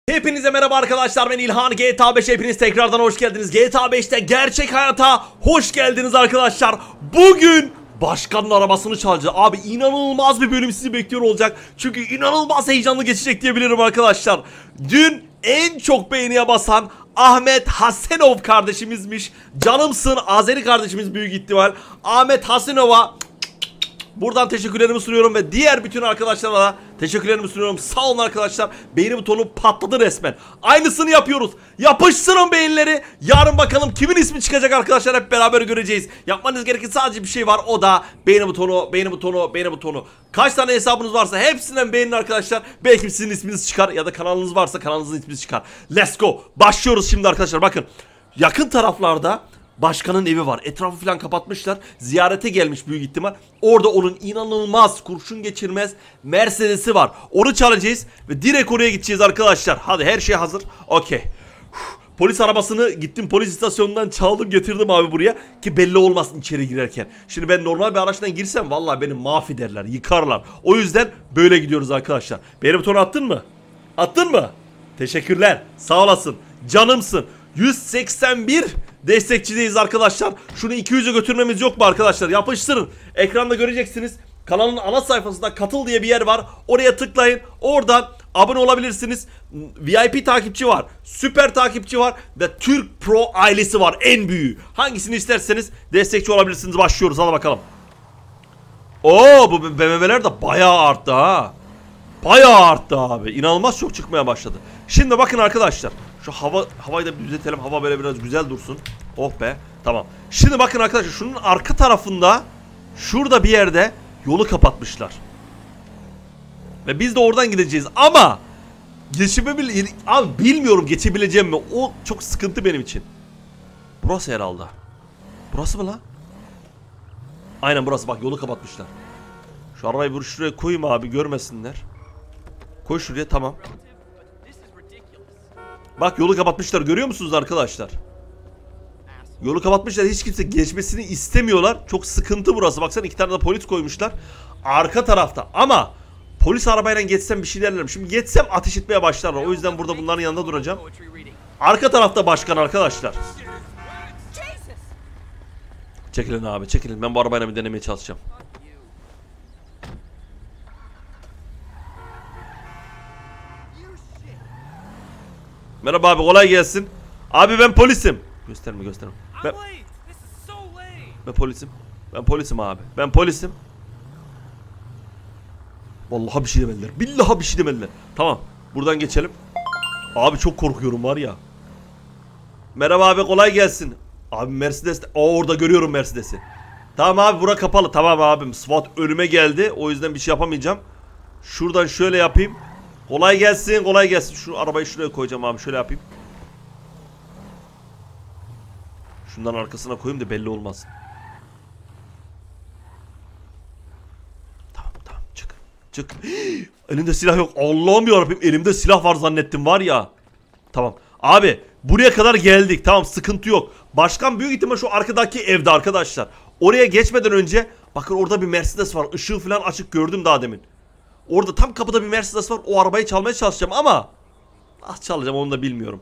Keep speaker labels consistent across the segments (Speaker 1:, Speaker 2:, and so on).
Speaker 1: Hepinize merhaba arkadaşlar, ben İlhan. GTA 5 hepiniz tekrardan hoş geldiniz. GTA 5'te gerçek hayata hoş geldiniz arkadaşlar. Bugün başkanın arabasını çalacağız. Abi inanılmaz bir bölüm sizi bekliyor olacak. Çünkü inanılmaz heyecanlı geçecek diyebilirim arkadaşlar. Dün en çok beğeniye basan Ahmet Hasenov kardeşimizmiş. Canımsın Azeri kardeşimiz büyük ihtimal. Ahmet Hasenov'a buradan teşekkürlerimi sunuyorum ve diğer bütün arkadaşlara da teşekkürlerimi sunuyorum. Sağ olun arkadaşlar. Beğeni butonu patladı resmen. Aynısını yapıyoruz. Yapıştırın beğenileri. Yarın bakalım kimin ismi çıkacak arkadaşlar, hep beraber göreceğiz. Yapmanız gereken sadece bir şey var. O da beğeni butonu, beğeni butonu, beğeni butonu. Kaç tane hesabınız varsa hepsinden beğenin arkadaşlar. Belki sizin isminiz çıkar ya da kanalınız varsa kanalınızın ismi çıkar. Let's go. Başlıyoruz şimdi arkadaşlar. Bakın. Yakın taraflarda başkanın evi var. Etrafı falan kapatmışlar. Ziyarete gelmiş büyük ihtimal. Orada onun inanılmaz kurşun geçirmez Mercedes'i var. Onu çalacağız ve direkt oraya gideceğiz arkadaşlar. Hadi her şey hazır. Okey. Polis arabasını gittim polis istasyonundan çaldım getirdim abi buraya. Ki belli olmasın içeri girerken. Şimdi ben normal bir araçtan girsem vallahi beni mahvederler, yıkarlar. O yüzden böyle gidiyoruz arkadaşlar. Benim butonu attın mı? Attın mı? Teşekkürler. Sağ olasın. Canımsın. 181 destekçideyiz arkadaşlar. Şunu 200'e götürmemiz yok mu arkadaşlar? Yapıştırın. Ekranda göreceksiniz. Kanalın ana sayfasında katıl diye bir yer var. Oraya tıklayın. Oradan abone olabilirsiniz. VIP takipçi var. Süper takipçi var. Ve Türk Pro ailesi var. En büyüğü. Hangisini isterseniz destekçi olabilirsiniz. Başlıyoruz. Hadi bakalım. Oo, bu BMW'ler de bayağı arttı ha. Bayağı arttı abi. İnanılmaz çok çıkmaya başladı. Şimdi bakın arkadaşlar. Şu havayı da bir düzeltelim. Hava böyle biraz güzel dursun. Oh be. Tamam. Şimdi bakın arkadaşlar. Şunun arka tarafında şurada bir yerde yolu kapatmışlar. Ve biz de oradan gideceğiz. Ama abi bilmiyorum geçebileceğim mi? O çok sıkıntı benim için. Burası herhalde. Burası mı lan? Aynen burası. Bak yolu kapatmışlar. Şu arabayı şuraya koyayım abi, görmesinler. Koy şuraya, tamam. Bak yolu kapatmışlar, görüyor musunuz arkadaşlar? Yolu kapatmışlar, hiç kimse geçmesini istemiyorlar. Çok sıkıntı burası. Baksana, 2 tane de polis koymuşlar arka tarafta. Ama polis arabayla geçsem bir şey derler. Şimdi geçsem ateş etmeye başlarlar. O yüzden burada bunların yanında duracağım. Arka tarafta başkan arkadaşlar. Çekilin abi, çekilin. Ben bu arabayla bir denemeye çalışacağım. Merhaba abi, kolay gelsin. Abi ben polisim. Gösterme. Ben polisim. Ben polisim abi. Ben polisim. Vallahi bir şey demediler. Billahi bir şey demediler. Tamam. Buradan geçelim. Abi çok korkuyorum var ya. Merhaba abi, kolay gelsin. Abi Mercedes. Orada görüyorum Mercedes'i. Tamam abi, bura kapalı. Tamam abim. SWAT önüme geldi. O yüzden bir şey yapamayacağım. Şuradan şöyle yapayım. Kolay gelsin, kolay gelsin. Şu arabayı şuraya koyacağım abi, şöyle yapayım. Şundan arkasına koyayım da belli olmaz. Tamam, çık. Elinde silah yok. Allah'ım yarabbim, elimde silah var zannettim var ya. Tamam. Abi buraya kadar geldik. Tamam, sıkıntı yok. Başkan büyük ihtimal şu arkadaki evde arkadaşlar. Oraya geçmeden önce bakın orada bir Mercedes var. Işığı falan açık, gördüm daha demin. Orada tam kapıda bir Mercedes var. O arabayı çalmaya çalışacağım ama nasıl çalacağım onu da bilmiyorum.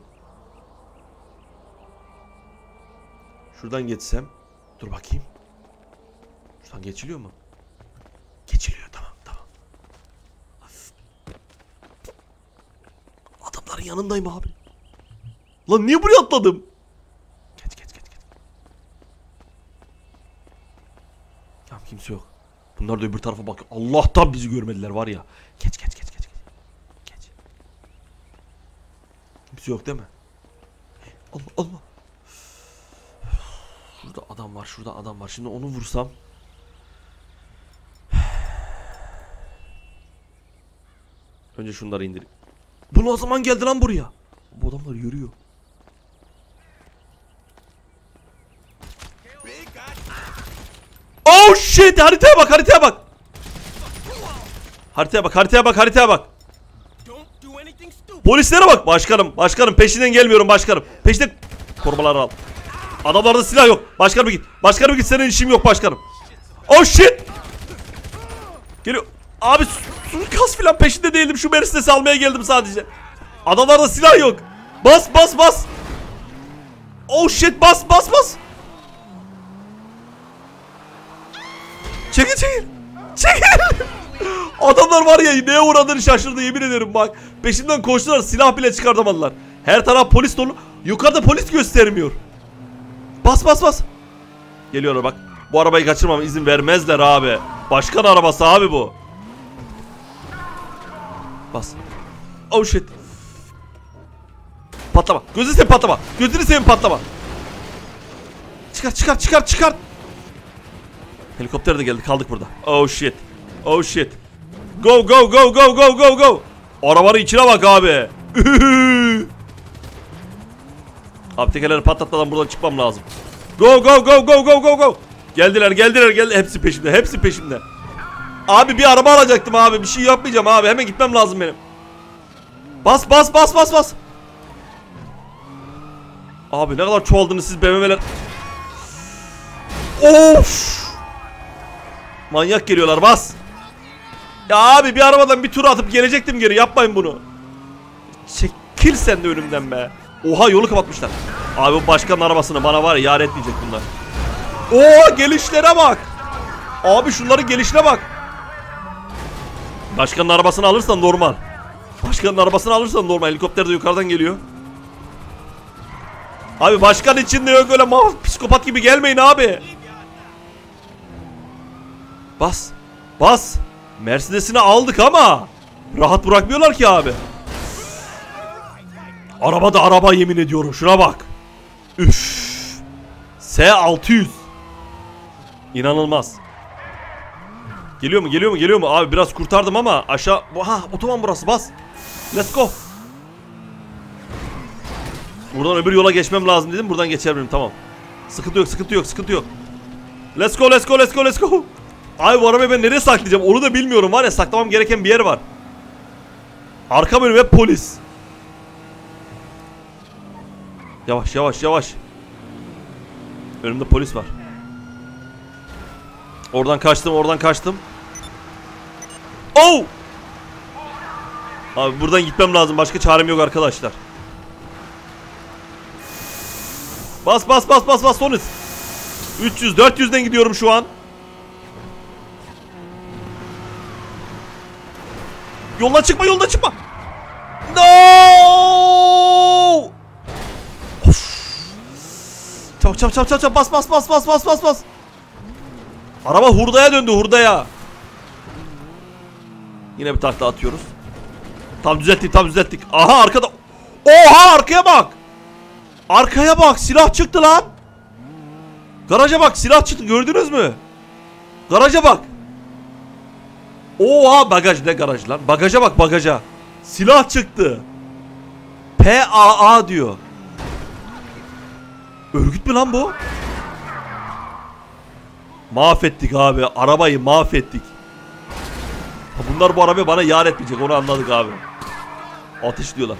Speaker 1: Şuradan geçsem. Dur bakayım. Şuradan geçiliyor mu? Geçiliyor, tamam. Adamların yanındayım abi. Lan niye buraya atladım? Geç. Tamam, kimse yok. Bunlar da öbür tarafa bakıyor. Allah'tan bizi görmediler var ya. Geç. Kimse yok değil mi? Allah. Şurada adam var. Şimdi onu vursam. Önce şunları indireyim. Bu ne zaman geldi lan buraya? Bu adamlar yürüyor. Oh shit! Haritaya bak. Haritaya bak. Polislere bak. Başkanım peşinden gelmiyorum başkanım. Peşinden korumaları al. Adamlarda silah yok. Başkanım git. Senin işim yok başkanım. Oh shit! Geliyor. Abi suikast filan peşinde değildim. Şu Mercedes'i almaya geldim sadece. Adamlarda silah yok. Bas bas bas. Oh shit, bas bas bas. Çekil çekil. Çekil. Adamlar var ya, neye uğradığını şaşırdı yemin ederim bak. Peşimden koştular, silah bile çıkartamadılar. Her taraf polis dolu. Yukarıda polis göstermiyor. Bas bas bas. Geliyorlar bak. Bu arabayı kaçırmama izin vermezler abi. Başkan arabası abi bu. Bas. Oh shit. Patlama. Gözünü seveyim patlama. Gözünü seveyim patlama. Çıkar çıkar çıkar çıkar. Helikopter de geldi, kaldık burada. Oh shit. Oh shit. Go go go go go go go. Arabanın içine bak abi. Abi tekerleri patlatmadan buradan çıkmam lazım. Go go go go go go go. Geldiler geldiler geldi. Hepsi peşimde, hepsi peşimde. Abi bir araba alacaktım abi. Bir şey yapmayacağım abi. Hemen gitmem lazım benim. Bas bas bas bas bas. Abi ne kadar çoğaldınız siz BMW'ler. Of. Manyak geliyorlar, bas. Ya abi bir arabadan bir tur atıp gelecektim geri, yapmayın bunu. Çekil sen de önümden be. Oha, yolu kapatmışlar. Abi bu başkanın arabasını bana var ya, yar etmeyecek bunlar. Oo, gelişlere bak. Abi şunların gelişine bak. Başkanın arabasını alırsan normal. Başkanın arabasını alırsan normal. Helikopter de yukarıdan geliyor. Abi başkan içinde yok öyle psikopat gibi gelmeyin abi. Bas. Bas. Mercedes'ini aldık ama rahat bırakmıyorlar ki abi. Araba da araba, yemin ediyorum. Şuna bak. Üff. S600. İnanılmaz. Geliyor mu? Geliyor mu? Geliyor mu? Abi biraz kurtardım ama aşağı. Ha, otoban burası, bas. Let's go. Buradan öbür yola geçmem lazım dedim. Buradan geçer miyim? Tamam. Sıkıntı yok, sıkıntı yok, sıkıntı yok. Let's go, let's go, let's go, let's go. Abi bu arabayı ben nereye saklayacağım? Onu da bilmiyorum var ya, saklamam gereken bir yer var. Arka bölüm hep polis. Yavaş yavaş yavaş. Önümde polis var. Oradan kaçtım, oradan kaçtım. Oh! Abi buradan gitmem lazım. Başka çarem yok arkadaşlar. Bas bas bas bas bas, son hız. 300 400'den gidiyorum şu an. Yoldan çıkma, yoldan çıkma. No! Of. Çabuk çabuk çabuk çabuk, bas bas bas bas bas bas bas. Araba hurdaya döndü, hurdaya. Yine bir takla atıyoruz. Tam düzelttik, tam düzelttik. Aha arkada. Oha, arkaya bak. Arkaya bak, silah çıktı lan. Garaja bak, silah çıktı, gördünüz mü? Garaja bak. Oha, bagaj, ne garaj lan? Bagaja bak, bagaja. Silah çıktı. PAA diyor. Örgüt mü lan bu? Mahvettik abi, arabayı mahvettik. Bunlar bu arabayı bana yar etmeyecek, onu anladık abi. Ateş diyorlar.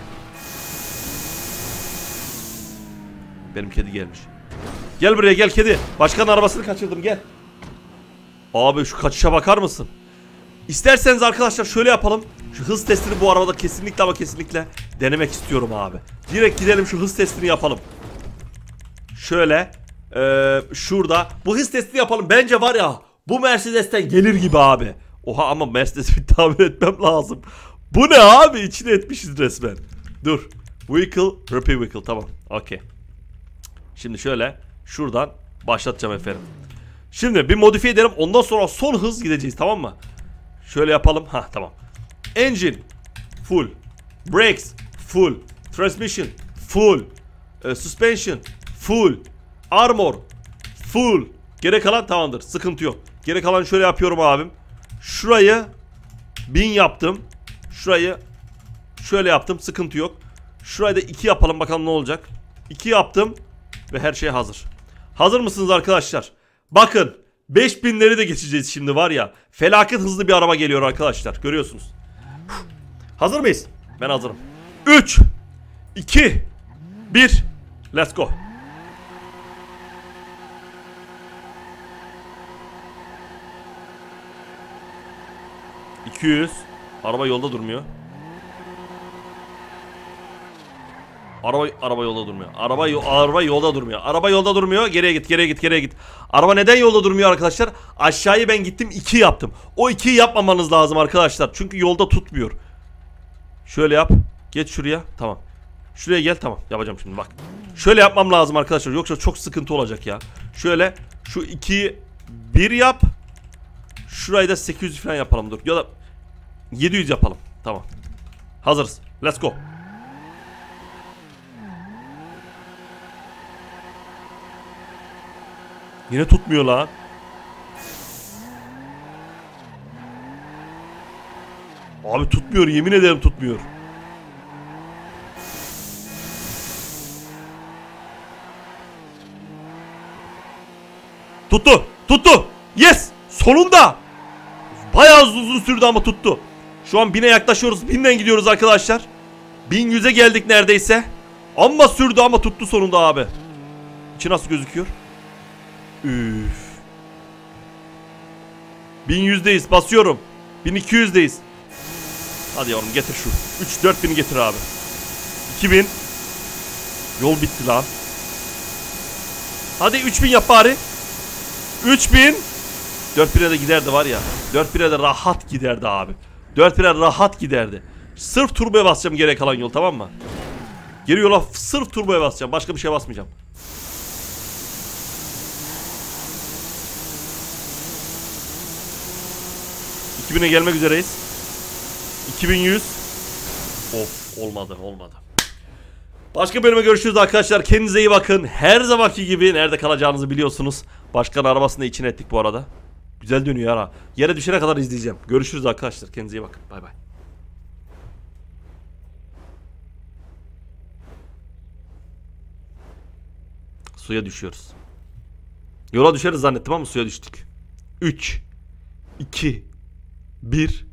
Speaker 1: Benim kedi gelmiş. Gel buraya, gel kedi. Başkanın arabasını kaçırdım, gel. Abi şu kaçışa bakar mısın? İsterseniz arkadaşlar şöyle yapalım. Şu hız testini bu arabada kesinlikle ama kesinlikle denemek istiyorum abi. Direkt gidelim şu hız testini yapalım. Şöyle şurada bu hız testini yapalım. Bence var ya, bu Mercedes'ten gelir gibi abi. Oha, ama Mercedes'i bir tamir etmem lazım. Bu ne abi, içine etmişiz resmen. Dur. Vehicle, repair vehicle, tamam. Okey. Şimdi şöyle şuradan başlatacağım efendim. Şimdi bir modifiye edelim, ondan sonra son hız gideceğiz, tamam mı? Şöyle yapalım. Ha, tamam. Engine full. Brakes full. Transmission full. Suspension full. Armor full. Geri kalan tamamdır, sıkıntı yok. Geri kalan şöyle yapıyorum abim. Şurayı 1000 yaptım. Şurayı şöyle yaptım, sıkıntı yok. Şurayı da 2 yapalım, bakalım ne olacak. 2 yaptım ve her şey hazır. Hazır mısınız arkadaşlar? Bakın 5000'leri de geçeceğiz şimdi var ya. Felaket hızlı bir araba geliyor arkadaşlar, görüyorsunuz. Hazır mıyız? Ben hazırım. 3 2 1 let's go. ...200... Araba yolda durmuyor. Araba yolda durmuyor. Araba yolda durmuyor. Araba yolda durmuyor. Geriye git. Araba neden yolda durmuyor arkadaşlar? Aşağıyı ben gittim 2 yaptım. O 2'yi yapmamanız lazım arkadaşlar. Çünkü yolda tutmuyor. Şöyle yap. Geç şuraya. Tamam. Şuraya gel. Tamam. Yapacağım şimdi bak. Şöyle yapmam lazım arkadaşlar. Yoksa çok sıkıntı olacak ya. Şöyle şu 2'yi 1 yap. Şurayı da 800 falan yapalım dur. Ya da 700 yapalım. Tamam. Hazırız. Let's go. Yine tutmuyor lan. Abi tutmuyor, yemin ederim tutmuyor. Tuttu. Yes! Sonunda. Bayağı uzun sürdü ama tuttu. Şu an 1000'e yaklaşıyoruz. 1000'den gidiyoruz arkadaşlar. 1100'e geldik neredeyse. Ama sürdü ama tuttu sonunda abi. İçi nasıl gözüküyor? Üf. 1100'deyiz, basıyorum. 1200'deyiz. Hadi yavrum getir şu. 3-4 bin getir abi. 2000. Yol bitti lan. Hadi 3000 yap bari. 3000. 4000'e de giderdi var ya. 4000'e de rahat giderdi abi. 4000'e rahat giderdi. Sırf turboya basacağım geriye kalan yol, tamam mı? Geri yola sırf turboya basacağım. Başka bir şey basmayacağım. ...2000'e gelmek üzereyiz. 2100. Of, olmadı. Başka bölüme görüşürüz arkadaşlar. Kendinize iyi bakın. Her zamanki gibi nerede kalacağınızı biliyorsunuz. Başkan arabasını da içine ettik bu arada. Güzel dönüyor ha. Yere düşene kadar izleyeceğim. Görüşürüz arkadaşlar. Kendinize iyi bakın. Bay bay. Suya düşüyoruz. Yola düşeriz zannettim ama suya düştük. 3 2 1